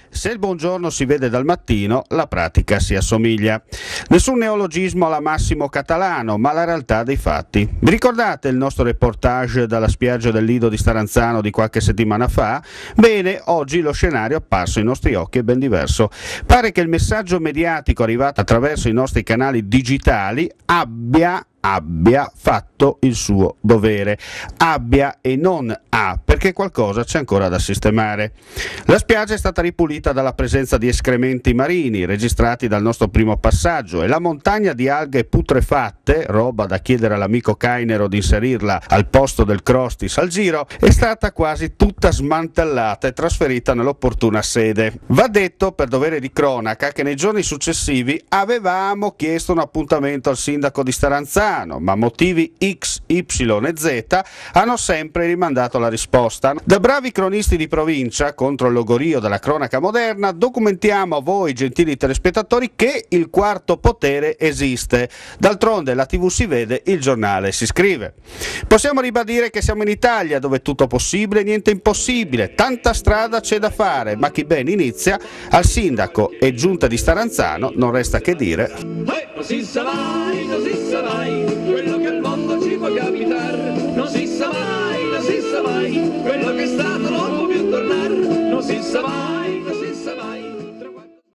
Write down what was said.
Se il buongiorno si vede dal mattino, la pratica si assomiglia. Nessun neologismo alla Massimo Catalano, ma la realtà dei fatti. Vi ricordate il nostro reportage dalla spiaggia del Lido di Staranzano di qualche settimana fa? Bene, oggi lo scenario apparso ai nostri occhi è ben diverso. Pare che il messaggio mediatico arrivato attraverso i nostri canali digitali abbia fatto il suo dovere. Abbia e non ha, perché qualcosa c'è ancora da sistemare. La spiaggia è stata ripulita dalla presenza di escrementi marini registrati dal nostro primo passaggio e la montagna di alghe putrefatte, roba da chiedere all'amico Cainero di inserirla al posto del crostis al giro, è stata quasi tutta smantellata e trasferita nell'opportuna sede. Va detto per dovere di cronaca che nei giorni successivi avevamo chiesto un appuntamento al sindaco di Staranzano, ma motivi X, Y e Z hanno sempre rimandato la risposta. Da bravi cronisti di provincia, contro il logorio della cronaca moderna, documentiamo a voi, gentili telespettatori, che il quarto potere esiste. D'altronde la TV si vede, il giornale si scrive. Possiamo ribadire che siamo in Italia, dove tutto è possibile e niente impossibile. Tanta strada c'è da fare, ma chi ben inizia, al sindaco e giunta di Staranzano non resta che dire: non si sa mai, quello che al mondo ci può capitare, non si sa mai, quello che è stato non può più tornare, non si sa mai.